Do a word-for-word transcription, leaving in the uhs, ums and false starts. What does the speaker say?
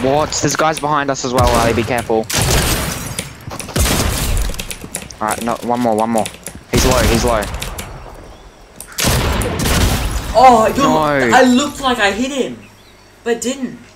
What? There's guys behind us as well, Ali. Be careful. Alright, no, one more, one more. He's low, he's low. Oh, you No. I looked like I hit him, but didn't.